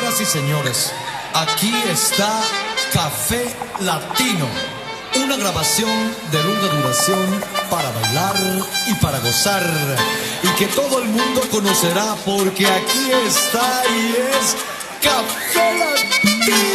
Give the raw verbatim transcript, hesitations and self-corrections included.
Señoras y señores, aquí está Café Latino, una grabación de larga duración para bailar y para gozar, y que todo el mundo conocerá porque aquí está y es Café Latino.